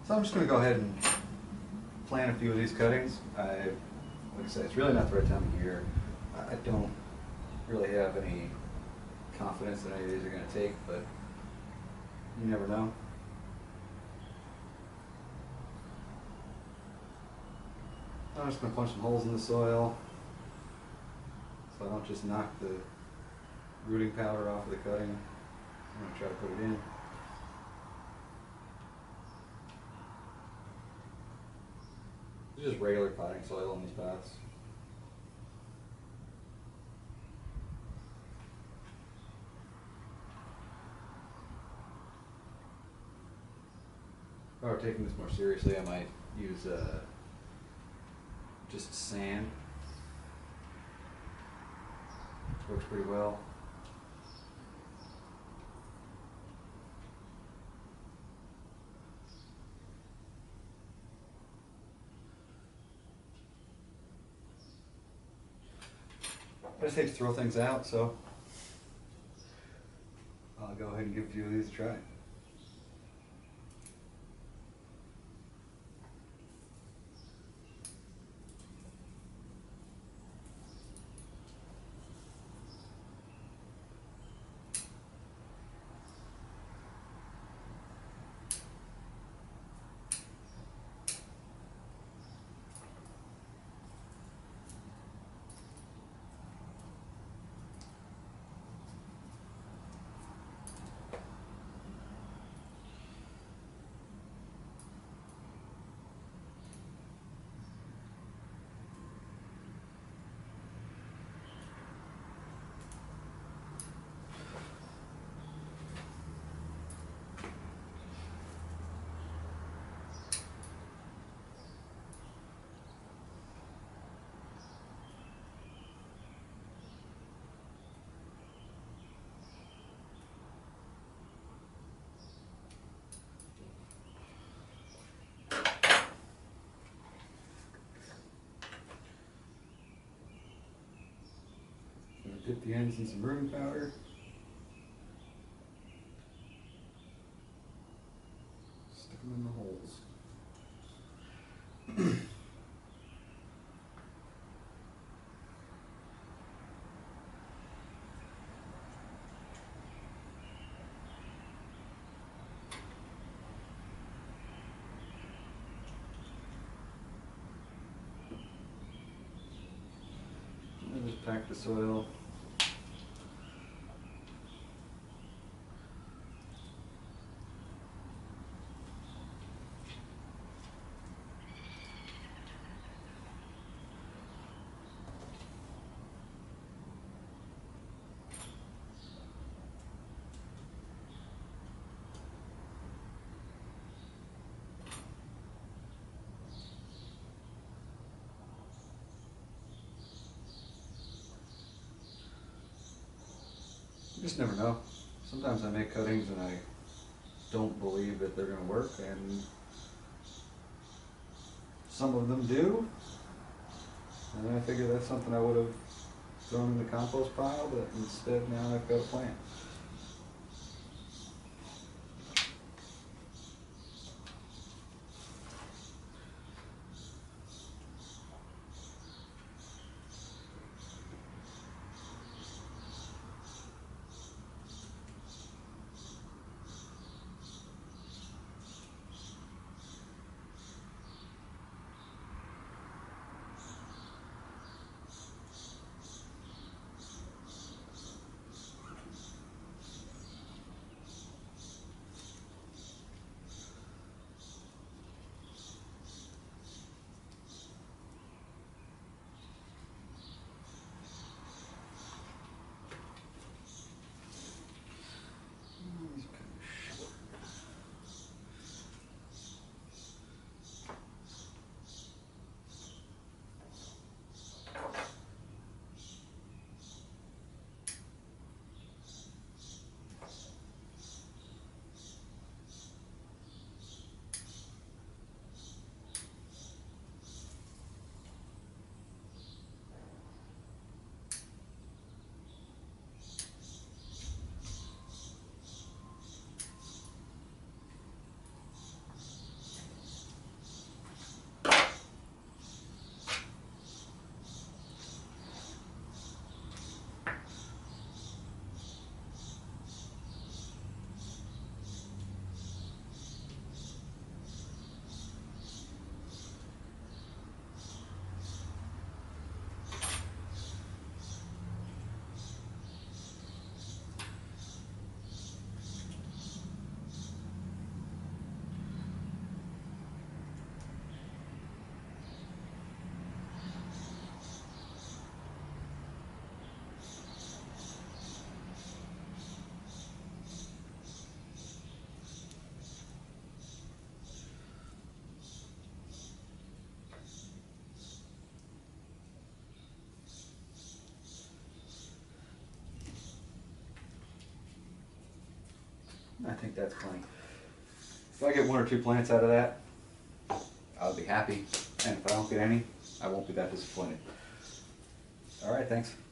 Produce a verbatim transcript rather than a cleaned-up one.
So I'm just going to go ahead and plant a few of these cuttings. I, like I said, it's really not the right time of year. I don't really have any confidence that any of these are going to take, but you never know. I'm just going to punch some holes in the soil so I don't just knock the rooting powder off of the cutting. I'm going to try to put it in. It's just regular potting soil in these pots. If I were taking this more seriously, I might use uh, just sand. Works pretty well. I just hate to throw things out, so I'll go ahead and give a few of these a try. Dip the ends in some rooting powder. Stick them in the holes. And just pack the soil. You just never know. Sometimes I make cuttings and I don't believe that they're going to work, and some of them do. And I figure that's something I would have thrown in the compost pile, but instead now I've got a plant. I think that's plenty. If I get one or two plants out of that, I'll be happy, and if I don't get any, I won't be that disappointed. All right, thanks.